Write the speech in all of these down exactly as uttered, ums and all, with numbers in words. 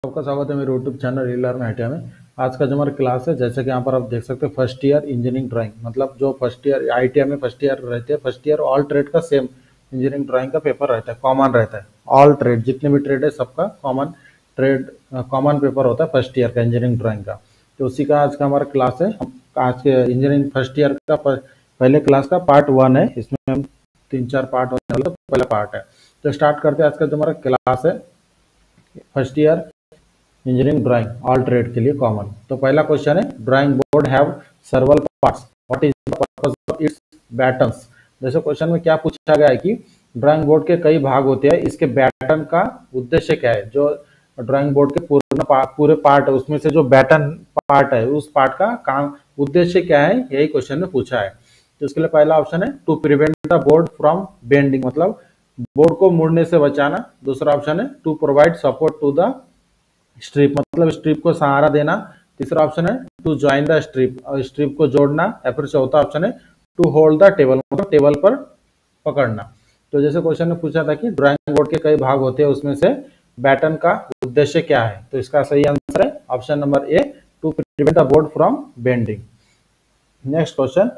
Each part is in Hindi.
सबका स्वागत है मेरे यूट्यूब चैनल रीलर्न आईटीआई में। आज का जो हमारा क्लास है, जैसे कि यहाँ पर आप देख सकते हैं, फर्स्ट ईयर इंजीनियरिंग ड्राइंग, मतलब जो फर्स्ट ईयर आईटीआई में फर्स्ट ईयर रहते हैं, फर्स्ट ईयर ऑल ट्रेड का सेम इंजीनियरिंग ड्राइंग का पेपर रहता है, कॉमन रहता है। ऑल ट्रेड जितने भी ट्रेड है सबका कॉमन ट्रेड कॉमन पेपर होता है फर्स्ट ईयर का इंजीनियरिंग ड्राइंग का। तो उसी का आज का हमारा क्लास है। आज के इंजीनियरिंग फर्स्ट ईयर का पहले क्लास का पार्ट वन है, इसमें हम तीन चार पार्ट होने वाले, तो पहला पार्ट है। तो स्टार्ट करते हैं। आज का जो हमारा क्लास है first year engineering drawing all trade के लिए कॉमन। तो पहला क्वेश्चन है, drawing board have several parts, what is the purpose of its battens. जैसे क्वेश्चन में क्या पूछा गया है कि ड्राइंग बोर्ड के कई भाग होते हैं, इसके बैटन का उद्देश्य क्या है। जो ड्राइंग बोर्ड के पूर्ण पा, पूरे पार्ट है, उसमें से जो बैटन पार्ट है उस पार्ट का काम उद्देश्य क्या है, यही क्वेश्चन में पूछा है। तो इसके लिए पहला ऑप्शन है to prevent the board from bending, मतलब बोर्ड को मुड़ने से बचाना। दूसरा ऑप्शन है to provide support to the strip, मतलब स्ट्रिप को सहारा देना। तीसरा ऑप्शन है टू ज्वाइन द स्ट्रिप, और स्ट्रिप को जोड़ना। या फिर चौथा ऑप्शन है टू होल्ड द टेबल, मतलब टेबल पर पकड़ना। तो जैसे क्वेश्चन ने पूछा था कि ड्राइंग बोर्ड के कई भाग होते हैं, उसमें से बैटन का उद्देश्य क्या है, तो इसका सही आंसर है option number A, to prevent the board from bending. Next question,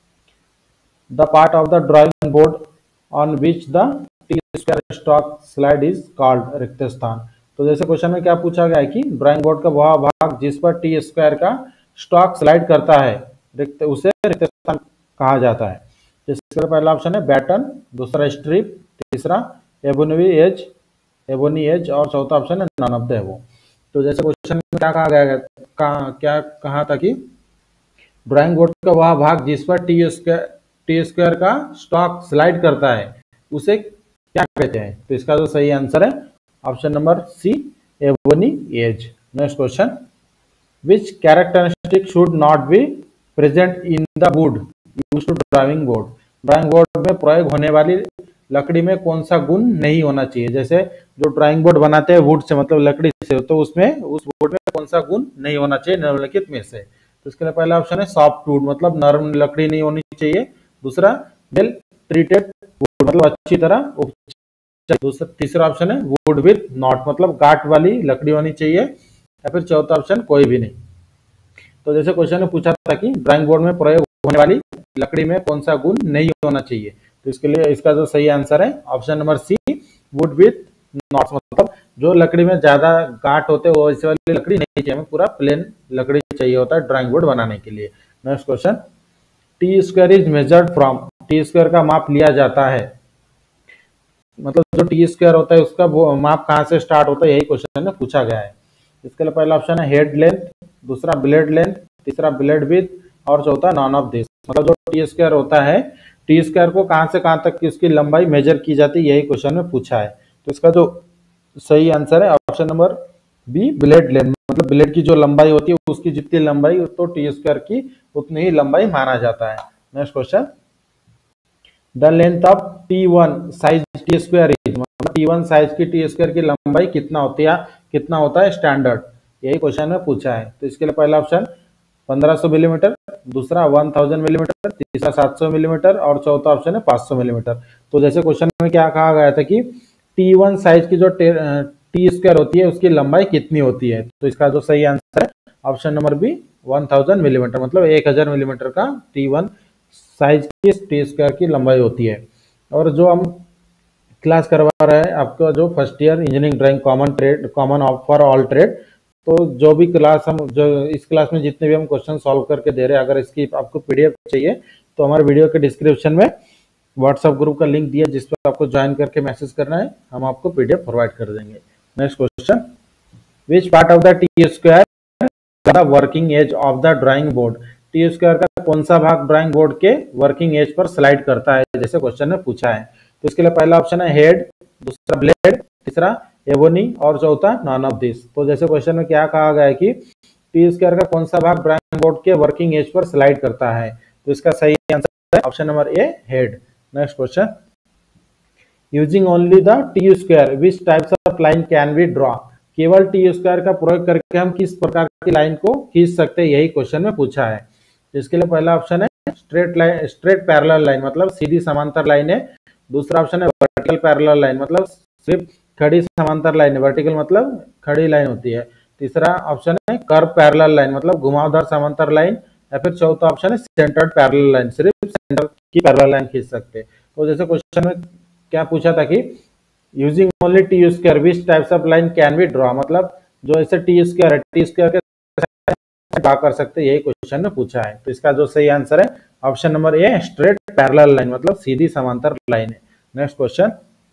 the part of the drawing board on which the T square stock slide is called, रिक्त स्थान। तो जैसे क्वेश्चन में क्या पूछा गया है कि ड्राइंग बोर्ड का वह भाग जिस पर टी स्क्वायर का स्टॉक स्लाइड करता है, रिक्त उसे रिक्त स्थान कहा जाता है। जिसका पहला ऑप्शन है बैटन, दूसरा स्ट्रिप, तीसरा एबोनी एज एबोनी एज और चौथा ऑप्शन है नन ऑफ द एबो। तो जैसे क्वेश्चन में क्या कहा गया कहा, क्या कहा था कि ड्राइंग बोर्ड का वह भाग जिस पर टी स्क्वायर टी स्क्वायर का स्टॉक स्लाइड करता है उसे क्या कहते हैं। तो इसका जो सही आंसर है option number C, ebony edge. Next question, which characteristic should not be present in the wood used to drawing board. Drawing board में प्रयोग होने वाली लकड़ी में कौन सा गुण नहीं होना चाहिए। जैसे जो ड्राइंग बोर्ड बनाते हैं वुड से, मतलब लकड़ी से, तो उसमें उस बोर्ड में कौन सा गुण नहीं होना चाहिए निम्नलिखित में से। तो इसके लिए पहला ऑप्शन है सॉफ्ट वुड, मतलब नरम लकड़ी नहीं होनी चाहिए। दूसरा वेल ट्रीटेड वुड, मतलब अच्छी तरह उपचार। दूसरा तीसरा ऑप्शन है वुड विथ नॉट, मतलब गांठ वाली लकड़ी होनी चाहिए। या फिर चौथा ऑप्शन कोई भी नहीं। तो जैसे क्वेश्चन में पूछा था कि ड्राइंग बोर्ड में प्रयोग होने वाली लकड़ी में कौन सा गुण नहीं होना चाहिए, तो इसके लिए इसका जो सही आंसर है option number C, wood with knot, मतलब जो लकड़ी में ज्यादा गांठ होते हैं वो ऐसी वाली लकड़ी नहीं चाहिए, हमें पूरा प्लेन लकड़ी चाहिए होता है ड्राइंग बोर्ड बनाने के लिए। Next question, T square is measured from, T square का माप लिया जाता है, मतलब जो टी स्क्वायर होता है उसका वो माप कहाँ से स्टार्ट होता है, यही क्वेश्चन में पूछा गया है। इसके लिए पहला ऑप्शन है हेड लेंथ, दूसरा ब्लेड लेंथ, तीसरा ब्लेड विड्थ और चौथा नॉन ऑफ दिस। मतलब जो टी स्क्वायर होता है, टी स्क्वायर को कहाँ से कहाँ तक की उसकी लंबाई मेजर की जाती है, यही क्वेश्चन में पूछा है। तो इसका जो सही आंसर है option number B, blade length, मतलब ब्लेड की जो लंबाई होती है उसकी जितनी लंबाई तो टी स्क्वायर की उतनी ही लंबाई माना जाता है। Next question, the length of T one size T square is, मतलब टी वन साइज की टी स्क्वायर की लंबाई कितना होती है, कितना होता है स्टैंडर्ड, यही क्वेश्चन में पूछा है। तो इसके लिए पहला ऑप्शन पंद्रह सौ मिलीमीटर, दूसरा हजार मिलीमीटर, तीसरा सात सौ मिलीमीटर और चौथा ऑप्शन है पाँच सौ मिलीमीटर। तो जैसे क्वेश्चन में क्या कहा गया था कि टी वन साइज की जो टी स्क्वायर होती है उसकी लंबाई कितनी होती है, तो इसका जो सही आंसर है ऑप्शन नंबर बी, हजार मिलीमीटर, मतलब एक हजार मिलीमीटर का टी वन साइज की टी स्क्वायर की लंबाई होती है। और जो हम क्लास करवा रहे हैं आपका जो first year engineering drawing common trade common for all trade, तो जो भी क्लास हम जो इस क्लास में जितने भी हम क्वेश्चन सॉल्व करके दे रहे हैं, अगर इसकी आपको पीडीएफ चाहिए तो हमारे वीडियो के डिस्क्रिप्शन में व्हाट्सएप ग्रुप का लिंक दिया, जिस पर आपको ज्वाइन करके मैसेज करना है, हम आपको पीडीएफ प्रोवाइड कर देंगे। Next question, which part of the T square the working edge of the drawing board. T square का कौन सा भाग ड्राइंग बोर्ड के वर्किंग एज पर स्लाइड करता है, जैसे क्वेश्चन में पूछा है। तो इसके लिए पहला ऑप्शन है हेड, दूसरा ब्लेड, तीसरा एबोनी और चौथा नॉन ऑफ दिस। तो जैसे क्वेश्चन में क्या कहा गया है कि टी स्क्वायर का कौन सा भाग ड्राइंग बोर्ड के वर्किंग एज पर स्लाइड करता है, तो इसका सही आंसर है option number A, head. Next question, using only the T square which types of line can we draw. केवल टी स्क्वायर का प्रयोग करके हम किस प्रकार की लाइन को खींच सकते हैं, यही क्वेश्चन में पूछा है। इसके लिए पहला ऑप्शन है straight line, straight parallel line, मतलब सीधी समांतर लाइन है। दूसरा ऑप्शन है वर्टिकल पैरेलल लाइन, मतलब सिर्फ खड़ी समांतर लाइन, वर्टिकल मतलब खड़ी लाइन होती है। तीसरा ऑप्शन है कर्व पैरेलल लाइन, मतलब घुमावदार समांतर लाइन। या फिर चौथा ऑप्शन है सेंटर्ड पैरेलल लाइन, सिर्फ सेंटर की पैरेलल लाइन खींच सकते हैं। तो जैसे क्वेश्चन में क्या पूछा था कि using only T U square which types of line can be draw, मतलब जो ऐसे टी स्क्वायर है, टी स्क्वायर के ड्रॉ कर सकते हैं, यही क्वेश्चन में पूछा है। तो इसका जो सही आंसर है option number A, straight parallel line, मतलब सीधी समांतर लाइन है। Next question,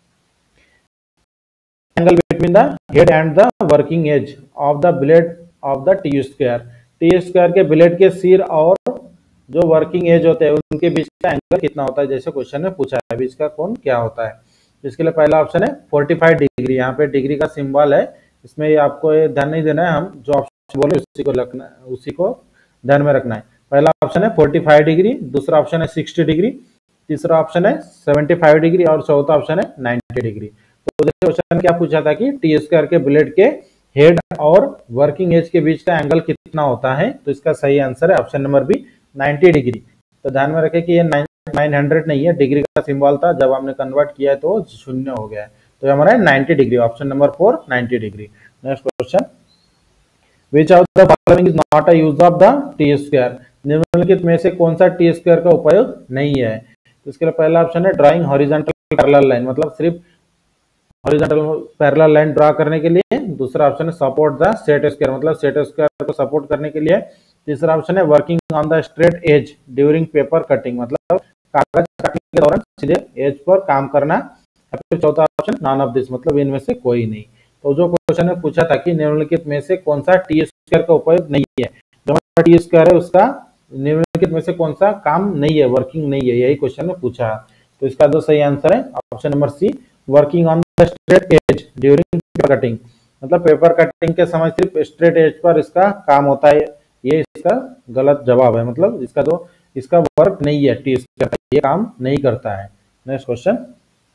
angle between the head and the working edge of the blade of the T square, T square के ब्लेड के सिर और जो वर्किंग एज होते हैं उनके बीच का एंगल कितना होता है, जैसे क्वेश्चन में पूछा है, बीच का कोण क्या होता है। इसके लिए पहला ऑप्शन है पैंतालीस डिग्री, यहाँ पे डिग्री का सिंबल है, इसमें ये आपको ये ध्यान नहीं देना है, हम जो ऑप्शन बोले उसी को रखना, उसी को ध्यान में रखना है। पहला ऑप्शन है पैंतालीस डिग्री, दूसरा ऑप्शन है साठ डिग्री, तीसरा ऑप्शन है पचहत्तर डिग्री और चौथा ऑप्शन है नब्बे डिग्री। तो जैसे क्वेश्चन क्या पूछा था कि टी स्क्वायर के ब्लेड के हेड और वर्किंग एज के बीच का एंगल कितना होता है, तो इसका सही आंसर है ऑप्शन नंबर बी, नब्बे डिग्री। तो ध्यान में रखें कि ये नौ सौ नहीं है, डिग्री का सिंबल था, जब हमने कन्वर्ट किया है तो शून्य हो गया है, तो हमारा है नब्बे डिग्री, ऑप्शन नंबर फोर नब्बे degree. Next question, which of the following is not a use of the T square, निम्नलिखित में से कौन सा टी स्क्वायर का उपयोग नहीं है। तो इसके लिए पहला ऑप्शन है ड्राइंग हॉरिजॉन्टल पैरेलल लाइन, मतलब सिर्फ हॉरिजॉन्टल पैरेलल लाइन ड्रा करने के लिए। दूसरा ऑप्शन है सपोर्ट द सेट स्क्वायर, मतलब सेट स्क्वायर को सपोर्ट करने के लिए। तीसरा ऑप्शन है working on the straight edge during paper cutting, मतलब कागज काटने के दौरान सीधे एज पर काम करना। फिर चौथा ऑप्शन नॉन ऑफ दिस, मतलब इनमें से कोई नहीं। तो जो क्वेश्चन में पूछा था कि निम्नलिखित में से कौन सा टी स्क्वायर का उपयोग नहीं है, जो टी स्क्वायर है उसका निम्नलिखित में से कौन सा काम नहीं है, वर्किंग नहीं है, यही क्वेश्चन में पूछा है। तो इसका जो सही आंसर है option number C, working on the straight edge during paper cutting, मतलब पेपर कटिंग के समय सिर्फ स्ट्रेट एज पर इसका काम होता है, ये इसका गलत जवाब है, मतलब इसका जो इसका वर्क नहीं है, टी स्क्वायर ये काम नहीं करता है। Next question,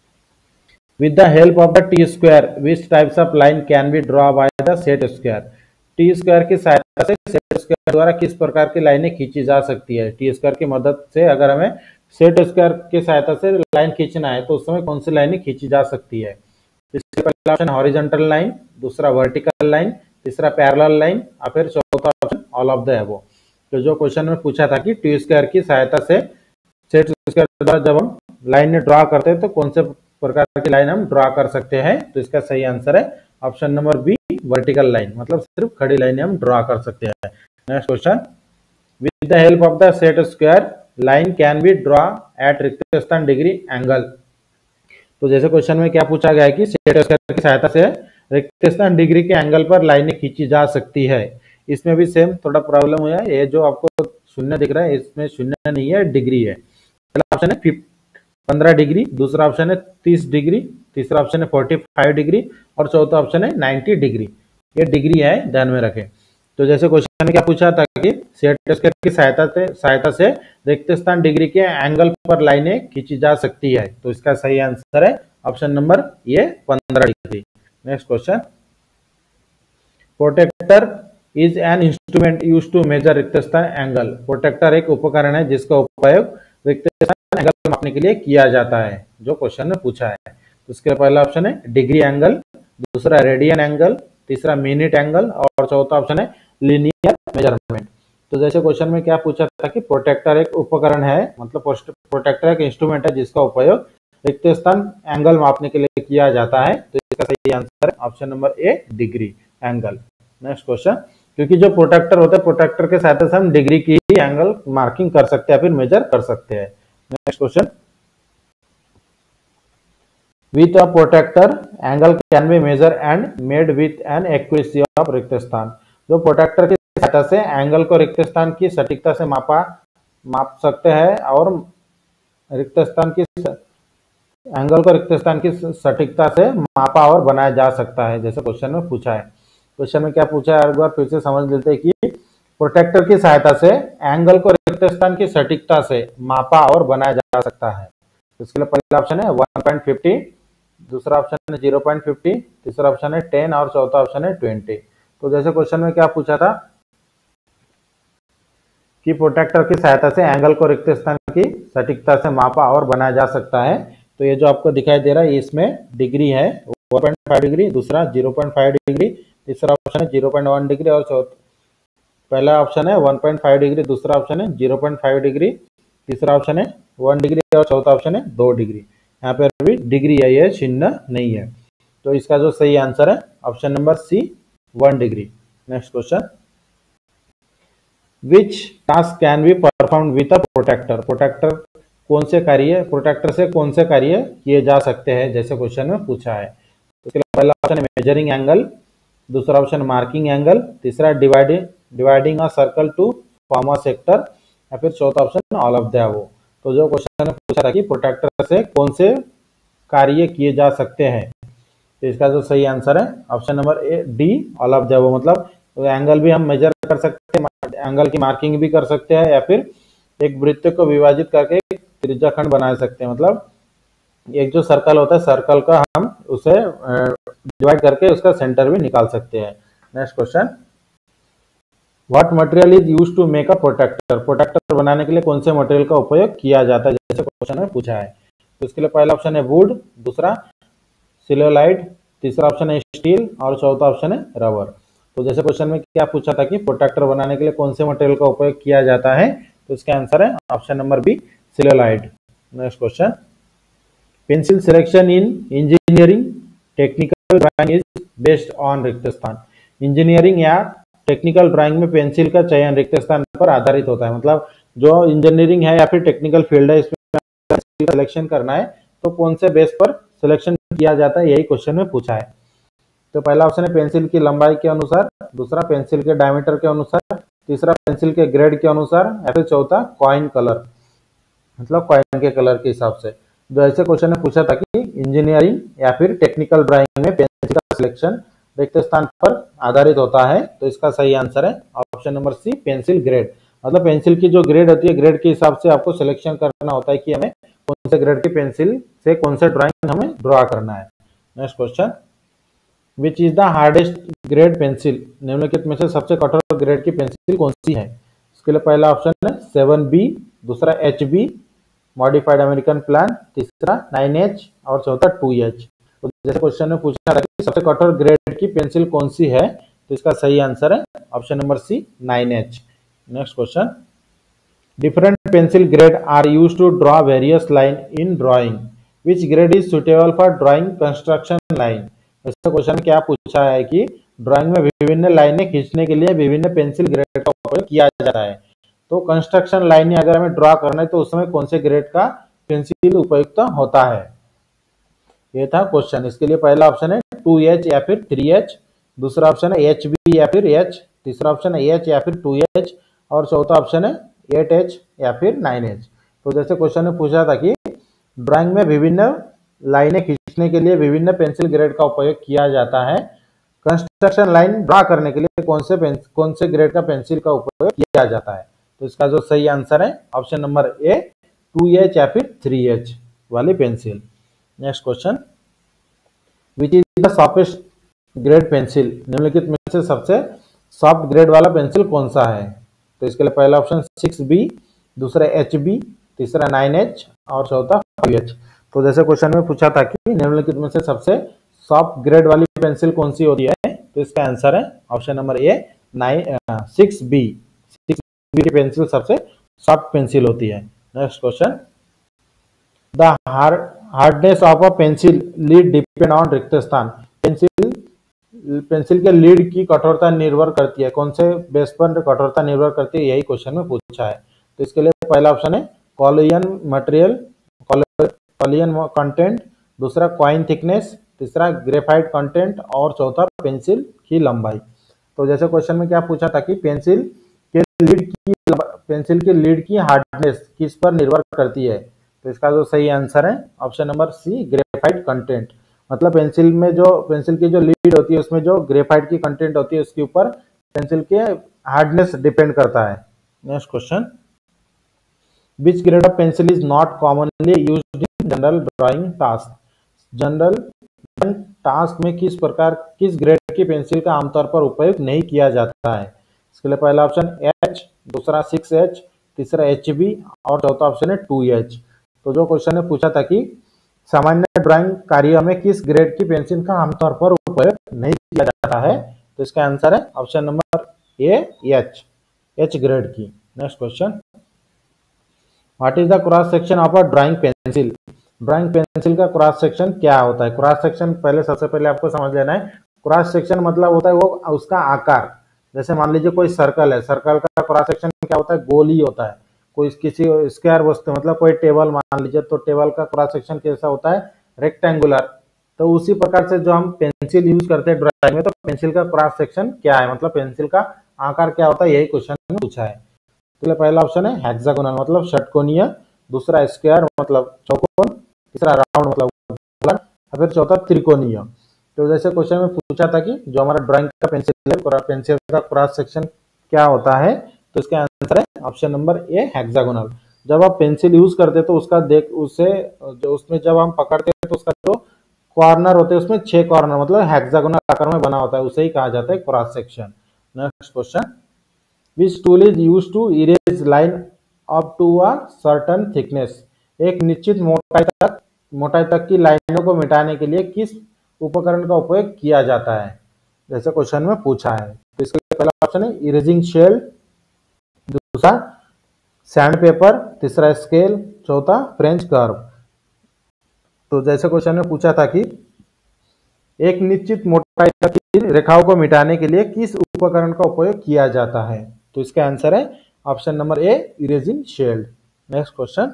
with the help of the T square which types of line can be draw by the set square, T square की सहायता से सेट स्क्वायर द्वारा किस प्रकार की लाइनें खींची जा सकती है। टी स्क्वायर की मदद से अगर हमें सेट स्क्वायर की सहायता से लाइन खींचना है तो उस समय कौन सी लाइनें खींची जा सकती है। इसके पहला ऑप्शन हॉरिजॉन्टल लाइन, दूसरा वर्टिकल लाइन, तीसरा पैरेलल लाइन और फिर चौथा option all of the above. तो जो क्वेश्चन में पूछा था कि टी स्क्वायर की सहायता से सेट स्क्वायर द्वारा जब हम लाइन ड्रॉ करते हैं तो कौन से प्रकार की लाइन हम ड्रॉ कर सकते हैं, तो इसका सही आंसर है option number B, vertical line, मतलब सिर्फ खड़ी लाइन हम ड्रॉ कर सकते हैं। Next question, with the help of the set square line can be draw at रिक्त स्थान डिग्री एंगल। तो जैसे क्वेश्चन में क्या पूछा गया है कि सेट स्क्वायर की सहायता से रिक्त स्थान डिग्री के एंगल पर लाइनें खींची जा सकती है। इसमें भी सेम थोड़ा प्रॉब्लम हुआ है, ये जो आपको शून्य दिख रहा है इसमें शून्य नहीं है, डिग्री है। पहला ऑप्शन है पंद्रह डिग्री, दूसरा ऑप्शन है तीस डिग्री, तीसरा ऑप्शन है पैंतालीस डिग्री और चौथा ऑप्शन है नब्बे डिग्री। ये डिग्री है, ध्यान में रखें। तो जैसे क्वेश्चन में क्या पूछा था कि सेट स्क्वायर की सहायता से सहायता से रिक्त स्थान डिग्री के एंगल पर लाइनें खींची जा सकती है, तो इसका सही आंसर है ऑप्शन नंबर ये पंद्रह degree. Next question, protractor is an instrument used to measure रिक्त स्थान एंगल। प्रोटेक्टर एक उपकरण है जिसका उपयोग रिक्त स्थान एंगल मापने के लिए किया जाता है, जो क्वेश्चन में पूछा है। तो इसके पहला ऑप्शन है डिग्री एंगल, दूसरा रेडियन एंगल, तीसरा मिनट एंगल और चौथा ऑप्शन है लीनियर मेजरमेंट। तो जैसे क्वेश्चन में क्या पूछा था कि प्रोटेक्टर एक उपकरण है, मतलब प्रोटेक्टर एक इंस्ट्रूमेंट है जिसका उपयोग रिक्त स्थान एंगल मापने के लिए किया जाता है, तो इसका सही आंसर है option number A, degree angle. Next question, क्योंकि जो प्रोटेक्टर होता है प्रोटेक्टर के सहायता से हम डिग्री की एंगल मार्किंग कर सकते हैं, फिर मेजर कर सकते हैं। Next question, with a protractor angle can be measure and made with an accuracy of रिक्त स्थान। जो प्रोटेक्टर की सहायता से एंगल को रिक्त स्थान की सटीकता से मापा माप सकते हैं और रिक्त स्थान की एंगल को रिक्त स्थान की सटीकता से मापा और बनाया जा सकता है, जैसे क्वेश्चन में पूछा है। क्वेश्चन में क्या पूछा है एक बार फिर से समझ लेते हैं कि प्रोटेक्टर की सहायता से एंगल को रिक्त स्थान की सटीकता से मापा और बनाया जा सकता है। इसके लिए पहला ऑप्शन है वन पॉइंट फिफ्टी, दूसरा ऑप्शन है जीरो पॉइंट फिफ्टी, तीसरा ऑप्शन है टेन और चौथा ऑप्शन है ट्वेंटी। तो जैसे क्वेश्चन में क्या पूछा था कि प्रोटेक्टर की सहायता से एंगल को रिक्त स्थान की सटीकता से मापा और बनाया जा सकता है, तो ये जो आपको दिखाई दे रहा है इसमें डिग्री है। वन पॉइंट फाइव डिग्री, दूसरा जीरो पॉइंट फाइव डिग्री, तीसरा ऑप्शन है जीरो पॉइंट वन डिग्री और चौथा पहला ऑप्शन है वन पॉइंट फाइव डिग्री, दूसरा ऑप्शन है जीरो पॉइंट फाइव डिग्री, तीसरा ऑप्शन है वन डिग्री और चौथा ऑप्शन है दो डिग्री। यहाँ पे अभी डिग्री है, ये चिन्ह नहीं है। तो इसका जो सही आंसर है option number C, one degree. Next question, which task can be perform with a protractor. Protractor कौन से कार्य, प्रोटेक्टर से कौन से कार्य किए जा सकते हैं, जैसे क्वेश्चन में पूछा है। तो इसके लिए पहला ऑप्शन है मेजरिंग एंगल, दूसरा ऑप्शन मार्किंग एंगल, तीसरा dividing dividing a circle to form a sector, या फिर चौथा option all of the above. तो जो क्वेश्चन में पूछा था कि प्रोटेक्टर से कौन से कार्य किए जा सकते हैं, तो इसका जो सही आंसर है option number A, D, all of the above. मतलब एंगल भी हम मेजर कर सकते हैं, एंगल की मार्किंग भी कर सकते हैं, या फिर एक वृत्त को विभाजित करके त्रिज्याखंड बना सकते हैं। मतलब एक जो सर्कल होता है, सर्कल का हम उसे डिवाइड करके उसका सेंटर भी निकाल सकते हैं। Next question, what material is used to make a protractor. Protractor बनाने के लिए कौन से मटेरियल का उपयोग किया जाता है, जैसे क्वेश्चन में पूछा है। तो इसके लिए पहला ऑप्शन है वुड, दूसरा सेल्यूलाइड, तीसरा ऑप्शन है स्टील और चौथा ऑप्शन है रबर। तो जैसे क्वेश्चन में क्या पूछा था कि प्रोटेक्टर बनाने के लिए कौन से मटेरियल का उपयोग किया जाता है, तो इसका आंसर है option number B, celluloid. Next question, pencil selection in engineering technical drawing is based on रिक्त स्थान। इंजीनियरिंग या टेक्निकल ड्राइंग में पेंसिल का चयन रिक्त स्थान पर आधारित होता है। मतलब जो इंजीनियरिंग है या फिर टेक्निकल फील्ड है, इसमें सिलेक्शन करना है तो कौन से बेस पर सिलेक्शन किया जाता है, यही क्वेश्चन में पूछा है। तो पहला ऑप्शन है पेंसिल की लंबाई के अनुसार, दूसरा पेंसिल के डायमीटर के अनुसार, तीसरा पेंसिल के ग्रेड के अनुसार, या फिर चौथा कॉइन कलर, मतलब कॉइन के कलर के हिसाब से। जो ऐसे क्वेश्चन ने पूछा था कि इंजीनियरिंग या फिर टेक्निकल ड्राइंग में पेंसिल का सिलेक्शन रिक्त स्थान पर आधारित होता है, तो इसका सही आंसर है option number C, pencil grade. मतलब पेंसिल की जो ग्रेड होती है, ग्रेड के हिसाब से आपको सिलेक्शन करना होता है कि हमें कौन से ग्रेड की पेंसिल से कौन से ड्राइंग हमें ड्रॉ करना है। Next question, which is the hardest grade pencil. निम्नलिखित में से सबसे कठोर ग्रेड की पेंसिल कौन सी है। इसके लिए पहला ऑप्शन है सेवन बी, दूसरा H B modified American plan, तीसरा नाइन एच और चौथा टू एच। तो जैसे क्वेश्चन में पूछा था कि सबसे कठोर ग्रेड की पेंसिल कौन सी है, तो इसका सही आंसर है option number C, nine H. Next question, different pencil grade are use to draw various line in drawing, which grade is suitable for drawing construction line. ऐसा क्वेश्चन क्या पूछा है कि ड्राइंग में विभिन्न लाइनें खींचने के लिए विभिन्न पेंसिल ग्रेड का उपयोग किया जाता है। तो कंस्ट्रक्शन लाइनें अगर हमें ड्रॉ करना है तो उस समय कौन से ग्रेड का पेंसिल उपयुक्त होता है, ये था क्वेश्चन। इसके लिए पहला ऑप्शन है टू एच या फिर थ्री एच, दूसरा ऑप्शन है एच बी या फिर एच, तीसरा ऑप्शन है एच या फिर टू एच और चौथा ऑप्शन है एट एच या फिर नाइन एच। तो जैसे क्वेश्चन में पूछा था कि ड्राइंग में विभिन्न लाइनें खींचने के लिए विभिन्न पेंसिल ग्रेड का उपयोग किया जाता है, कंस्ट्रक्शन लाइन ड्रॉ करने के लिए कौन से कौन से ग्रेड का पेंसिल का उपयोग किया जाता है। तो इसका जो सही आंसर है option number A, two H या फिर थ्री एच वाली pencil. Next question, which is the softest grade pencil. निम्नलिखित में से सबसे सॉफ्ट ग्रेड वाला पेंसिल कौन सा है। तो इसके लिए पहला ऑप्शन सिक्स बी, दूसरा एच बी, तीसरा नाइन एच और चौथा फाइव एच। तो जैसे क्वेश्चन में पूछा था कि निम्नलिखित में से सबसे सॉफ्ट ग्रेड वाली पेंसिल कौन सी होती है, तो इसका आंसर है option number A, nine six B. Six B की पेंसिल सबसे सॉफ्ट पेंसिल होती है। Next question, the hardness of a pencil lead depend on रिक्त स्थान। पेंसिल पेंसिल के लीड की कठोरता निर्भर करती है, कौन से बेस पर कठोरता निर्भर करती है, यही क्वेश्चन में पूछा है। तो इसके लिए पहला ऑप्शन है कॉलियन मटेरियल, कॉलियन कंटेंट, दूसरा कॉइन थिकनेस, तीसरा ग्रेफाइट कंटेंट और चौथा पेंसिल की लंबाई। तो जैसे क्वेश्चन में क्या पूछा था कि पेंसिल के लीड की पेंसिल के लीड की हार्डनेस किस पर निर्भर करती है, तो इसका जो सही आंसर है option number C, graphite content. मतलब पेंसिल में जो पेंसिल की जो लीड होती है उसमें जो ग्रेफाइट की कंटेंट होती है उसके ऊपर पेंसिल के हार्डनेस डिपेंड करता है। Next question, which grade of pencil is not commonly used in general drawing task. General task में किस प्रकार किस ग्रेड की पेंसिल का आमतौर पर उपयोग नहीं किया जाता है। इसके लिए पहला ऑप्शन एच, दूसरा सिक्स एच, तीसरा एच बी और चौथा ऑप्शन है टू एच। तो जो क्वेश्चन ने पूछा था कि सामान्य ड्राइंग कार्य में किस ग्रेड की पेंसिल का आमतौर पर उपयोग नहीं किया जाता है? तो इसका आंसर है option number A, H H grade की। Next question, what is the cross section of a drawing pencil? Drawing pencil का क्रॉस सेक्शन क्या होता है? क्रॉस सेक्शन पहले सबसे पहले आपको समझ लेना है। क्रॉस सेक्शन मतलब होता है वो उसका आकार। जैसे मान लीजिए कोई सर्कल है, सर्कल का क्रॉस सेक्शन क्या होता है? गोल ही होता है। कोई किसी स्क्वायर वस्तु मतलब कोई टेबल मान लीजिए, तो टेबल का क्रॉस सेक्शन कैसा होता है? रेक्टेंगुलर। तो उसी प्रकार से जो हम पेंसिल यूज करते हैं ड्राइंग में, तो पेंसिल का क्रॉस सेक्शन क्या है, मतलब पेंसिल का आकार क्या होता है, यही क्वेश्चन में पूछा है। तो पहला ऑप्शन है हेक्सागोनल मतलब षटकोणीय, दूसरा स्क्वायर मतलब चौकोन, तीसरा राउंड मतलब गोला, और फिर चौथा त्रिकोणीय। तो जैसे क्वेश्चन में पूछा था कि जो हमारा ड्राइंग का पेंसिल है, पेंसिल का क्रॉस सेक्शन क्या होता है, तो इसका आंसर है ऑप्शन नंबर ए, हेक्सागोनल। जब आप पेंसिल यूज करते तो उसका देख उसे जो उसमें जब हम पकड़ते हैं तो उसका जो कॉर्नर होते हैं उसमें छह कॉर्नर मतलब हेक्सागोनल आकार में बना होता है, उसे ही कहा जाता है cross section. Next question, which tool is used to erase line up to a certain thickness? एक निश्चित मोटाई तक मोटाई तक की लाइनों को मिटाने के लिए किस उपकरण का उपयोग किया जाता है? जैसे क्वेश्चन में पूछा है। तो इसके लिए पहला ऑप्शन है इरेजिंग शेल, दूसरा सैंड पेपर, तीसरा स्केल, चौथा फ्रेंच कर्व। तो जैसे क्वेश्चन में पूछा था कि एक निश्चित मोटाई तक की रेखाओं को मिटाने के लिए किस उपकरण का उपयोग किया जाता है? तो इसका आंसर है option number A, erasing shield. Next question,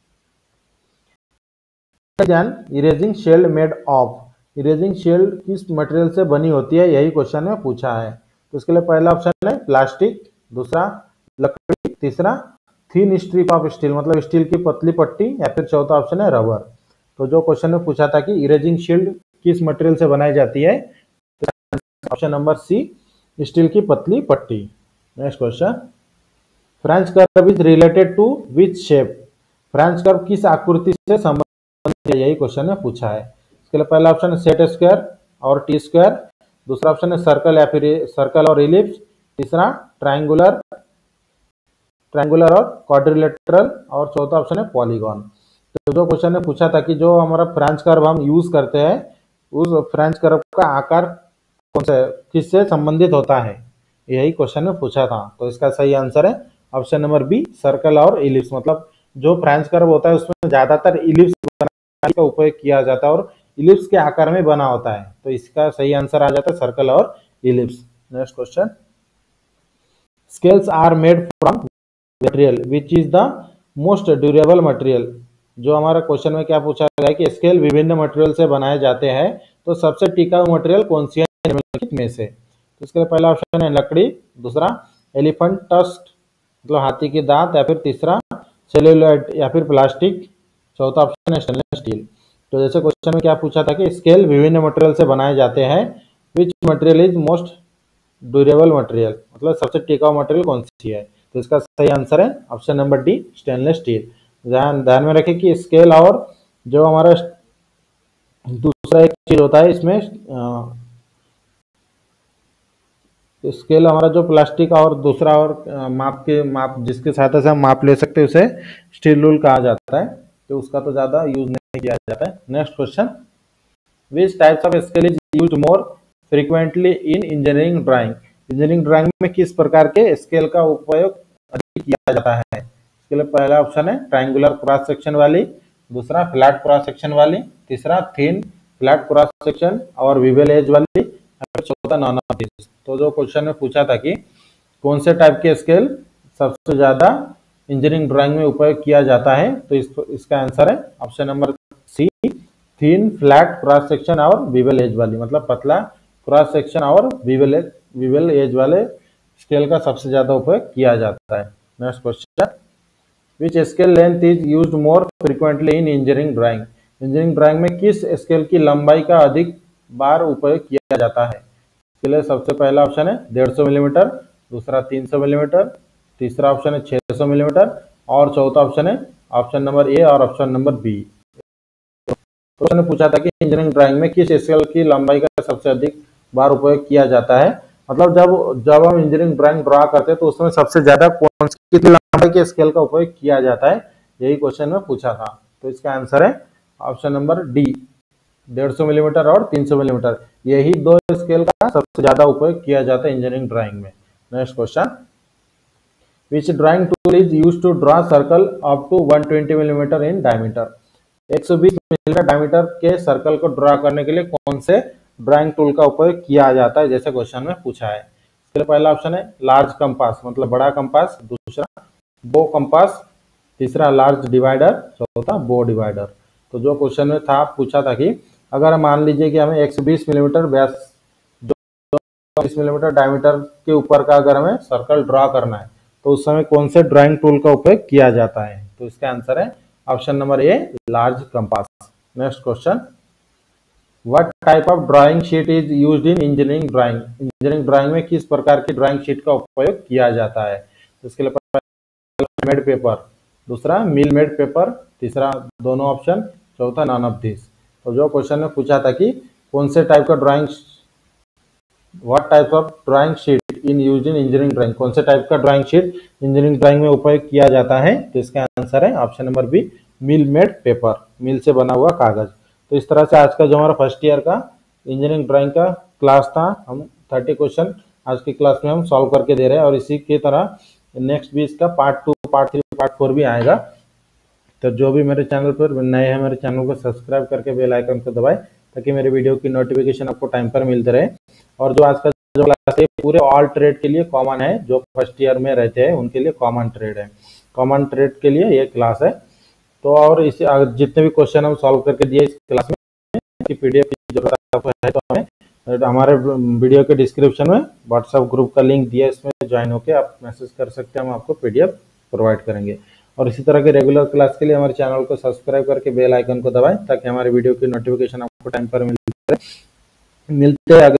erasing shield made of? Erasing shield किस मटेरियल से बनी होती है, यही क्वेश्चन में पूछा है। तो इसके लिए पहला ऑप्शन है प्लास्टिक, दूसरा लकड़ी, तीसरा थिन स्ट्रिप ऑफ स्टील मतलब स्टील की पतली पट्टी, या फिर चौथा ऑप्शन है रबर। तो जो क्वेश्चन में पूछा था कि इरेजिंग शील्ड किस मटेरियल से बनाई जाती है, तो ऑप्शन नंबर सी, स्टील की पतली पट्टी। Next question, French curve is related to which shape? French curve किस आकृति से संबंधित है, यही क्वेश्चन में पूछा है। इसके लिए पहला ऑप्शन है सेट स्क्वायर और टी स्क्वायर, दूसरा ऑप्शन है सर्कल या फिर सर्कल और इलिप्स, तीसरा ट्रायंगुलर ट्रायंगुलर और क्वाड्रिलेटरल, और चौथा ऑप्शन है पॉलीगॉन। तो जो क्वेश्चन ने पूछा था कि जो हमारा फ्रेंच कर्व हम यूज करते हैं, उस फ्रेंच कर्व का आकार कौन से किससे संबंधित होता है, यही क्वेश्चन में पूछा था। तो इसका सही आंसर है ऑप्शन नंबर बी, सर्कल और इलिप्स। मतलब जो फ्रेंच कर्व होता है उसमें ज्यादातर इलिप्स बनाने का उपयोग किया जाता है और इलिप्स के आकार में बना होता है। तो इसका सही आंसर आ जाता है सर्कल और ellipse. Next question, scales are made from material which is the most durable material? जो हमारा क्वेश्चन में क्या पूछा गया है कि स्केल विभिन्न मटेरियल से बनाए जाते हैं, तो सबसे टिकाऊ मटेरियल कौन सी है निम्नलिखित में से? तो इसके लिए पहला ऑप्शन है लकड़ी, दूसरा एलिफेंट टस्ट मतलब हाथी के दांत, या फिर तीसरा सेल्यूलोइड या फिर प्लास्टिक, चौथा ऑप्शन है स्टेनलेस स्टील। तो जैसे क्वेश्चन में क्या पूछा था कि स्केल विभिन्न मटेरियल से बनाए जाते हैं, which material is most durable material मतलब सबसे टिकाऊ मटेरियल कौन सी है? तो इसका सही आंसर है option number D, stainless steel. ध्यान ध्यान में रखें कि स्केल और जो हमारा दूसरा एक चीज होता है इसमें स्केल हमारा जो प्लास्टिक और दूसरा और माप के माप जिसके सहायता से हम माप ले सकते हैं उसे स्टील रूल कहा जाता है, तो उसका तो ज्यादा यूज नहीं किया जाता है। Next question, which types of scale is used more frequently in engineering drawing? Engineering drawing में किस प्रकार के स्केल का उपयोग अधिक किया जाता है? इसके लिए पहला ऑप्शन है ट्रायंगुलर क्रॉस सेक्शन वाली, दूसरा फ्लैट क्रॉस सेक्शन वाली, तीसरा थिन फ्लैट क्रॉस सेक्शन और विवेल एज वाली, चौथा नॉन ऑफ दिस। तो जो क्वेश्चन में पूछा था कि कौन से टाइप के स्केल सबसे ज्यादा इंजीनियरिंग ड्राइंग में उपयोग किया जाता है, तो इस, इसका आंसर है option number C, thin flat cross section और विवेल एज वाली मतलब पतला क्रॉस सेक्शन और विवेल एज विवेल एज वाले स्केल का सबसे ज्यादा उपयोग किया जाता है। Next question, which scale length is used more frequently in engineering drawing? Engineering drawing में किस स्केल की लंबाई का अधिक बार उपयोग किया जाता है? इसके लिए सबसे पहला ऑप्शन है डेढ़ सौ मिलीमीटर, दूसरा तीन सौ मिलीमीटर, तीसरा ऑप्शन है छह सौ मिलीमीटर, और चौथा ऑप्शन है ऑप्शन नंबर ए और ऑप्शन नंबर बी। तो उसने पूछा था कि इंजीनियरिंग ड्राइंग में किस स्केल की लंबाई का सबसे अधिक बार उपयोग किया जाता है, मतलब जब जब हम इंजीनियरिंग ड्राइंग ड्रा करते हैं तो उसमें सबसे ज्यादा कौन सी कितनी लंबाई के स्केल का उपयोग किया जाता है, यही क्वेश्चन में पूछा था। तो इसका आंसर है ऑप्शन नंबर डी, डेढ़ सौ मिलीमीटर और तीन सौ मिलीमीटर, यही दो स्केल का सबसे ज्यादा उपयोग किया जाता है इंजीनियरिंग ड्राइंग में। Next question, which drawing tool is use to draw circle up to one twenty millimetre in diameter. एक सौ बीस मिलीमीटर डायमीटर के सर्कल को ड्रॉ करने के लिए कौन से ड्राइंग टूल का उपयोग किया जाता है, जैसे क्वेश्चन में पूछा है। इसके लिए पहला ऑप्शन है लार्ज कंपास, मतलब बड़ा कंपास, दूसरा बो कंपास, तीसरा लार्ज डिवाइडर, चौथा बो डिवाइडर। तो जो क्वेश्चन में था पूछा था कि अगर मान लीजिए कि हमें एक सौ बीस मिलीमीटर व्यास जो बीस मिलीमीटर डायमीटर के ऊपर का अगर हमें सर्कल ड्रॉ करना है तो उस समय कौन से ड्राइंग टूल का उपयोग किया जाता है, तो इसका आंसर है option number A large compass. Next question, what type of drawing sheet is used in engineering drawing. Engineering drawing में किस प्रकार की ड्राइंग शीट का उपयोग किया जाता है, तो इसके लिए मेड पेपर, दूसरा मिल मेड पेपर, तीसरा दोनों ऑप्शन, चौथा नॉन ऑफ दिस। तो जो क्वेश्चन में पूछा था कि कौन से टाइप का drawing, what type of drawing sheet in used in engineering drawing, कौन से टाइप का ड्राइंग शीट इंजीनियरिंग ड्राइंग में उपयोग किया जाता है, तो इसका आंसर है option number B mill made paper, mill से बना हुआ कागज। तो इस तरह से आज का जो हमारा फर्स्ट ईयर का इंजीनियरिंग ड्राइंग का क्लास था, हम थर्टी क्वेश्चन आज की क्लास में हम सॉल्व करके दे रहे हैं, और इसी की तरह नेक्स्ट भी इसका part two, part three, part four भी आएगा। तो जो भी मेरे चैनल पर नए हैं मेरे चैनल को सब्सक्राइब करके बेल आइकन को दबाएं ताकि मेरे वीडियो की नोटिफिकेशन आपको टाइम पर मिलते रहे। और जो आज का जो क्लास है पूरे ऑल ट्रेड के लिए कॉमन है, जो फर्स्ट ईयर में रहते हैं उनके लिए कॉमन ट्रेड है, कॉमन ट्रेड के लिए ये क्लास है। तो और इस जितने भी क्वेश्चन हम सॉल्व करके दिए इस क्लास में, पीडीएफ की जरूरत है तो हमें हमारे वीडियो के डिस्क्रिप्शन में व्हाट्सएप ग्रुप का लिंक दिया है, इसमें ज्वाइन होकर आप मैसेज कर सकते हैं, हम आपको पीडीएफ प्रोवाइड करेंगे। और इसी तरह के रेगुलर क्लास के लिए हमारे चैनल को सब्सक्राइब करके बेल आइकन को दबाएं ताकि हमारे वीडियो की नोटिफिकेशन आपको टाइम पर मिलते रहे। मिलते हैं